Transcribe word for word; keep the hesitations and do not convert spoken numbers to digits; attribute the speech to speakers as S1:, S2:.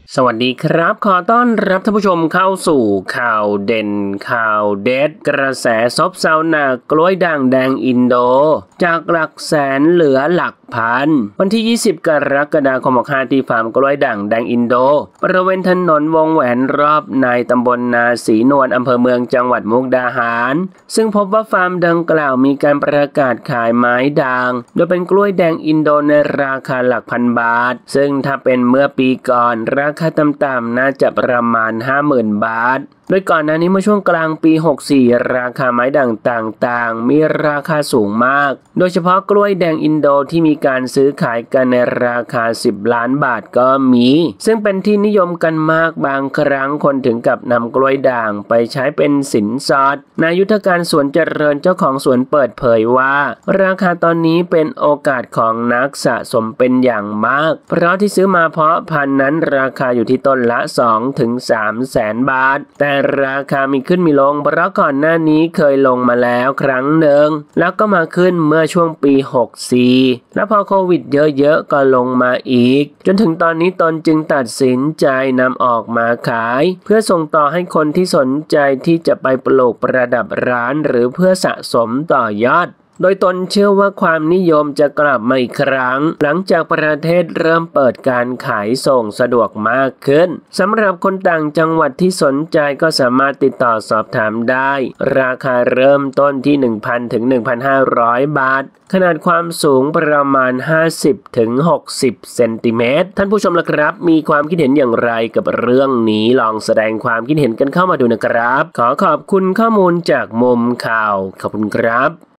S1: สวัสดีครับขอต้อนรับท่านผู้ชมเข้าสู่ข่าวเด่นข่าวเด็ดกระแสซบเซาหนักกล้วยด่างแดงอินโดจากหลักแสนเหลือหลักพันวันที่ยี่สิบกรกฎาคมห้าที่ฟาร์มกล้วยด่างแดงอินโดบริเวณถนนวงแหวนรอบในตำบลนาศรีนวลอำเภอเมืองจังหวัดมุกดาหารซึ่งพบว่าฟาร์มดังกล่าวมีการประกาศขายไม้ด่างโดยเป็นกล้วยแดงอินโดในราคาหลักพันบาทซึ่งถ้าเป็นเมื่อปีก่อนราคาต่ำๆน่าจะประมาณ ห้าหมื่น บาทโดยก่อนหน้านี้เมื่อช่วงกลางปีหกสิบสี่ราคาไม้ด่างต่างๆมีราคาสูงมากโดยเฉพาะกล้วยแดงอินโดที่มีการซื้อขายกันในราคาสิบล้านบาทก็มีซึ่งเป็นที่นิยมกันมากบางครั้งคนถึงกับนำกล้วยด่างไปใช้เป็นสินสอดนายยุทธการสวนเจริญเจ้าของสวนเปิดเผยว่าราคาตอนนี้เป็นโอกาสของนักสะสมเป็นอย่างมากเพราะที่ซื้อมาเพาะพันธุ์นั้นราคาอยู่ที่ต้นละ สองถึงสามแสนบาทแต่ราคามีขึ้นมีลงเพราะก่อนหน้านี้เคยลงมาแล้วครั้งหนึ่งแล้วก็มาขึ้นเมื่อช่วงปีหกสิบสี่แล้วพอโควิดเยอะๆก็ลงมาอีกจนถึงตอนนี้ตนจึงตัดสินใจนำออกมาขายเพื่อส่งต่อให้คนที่สนใจที่จะไปปลูกประดับร้านหรือเพื่อสะสมต่อยอดโดยตนเชื่อว่าความนิยมจะกลับมาอีกครั้งหลังจากประเทศเริ่มเปิดการขายส่งสะดวกมากขึ้นสำหรับคนต่างจังหวัดที่สนใจก็สามารถติดต่อสอบถามได้ราคาเริ่มต้นที่ หนึ่งพัน ถึง หนึ่งพันห้าร้อย บาทขนาดความสูงประมาณ ห้าสิบ ถึง หกสิบ เซนติเมตรท่านผู้ชมล่ะครับมีความคิดเห็นอย่างไรกับเรื่องนี้ลองแสดงความคิดเห็นกันเข้ามาดูนะครับขอขอบคุณข้อมูลจากมุมข่าวขอบคุณครับ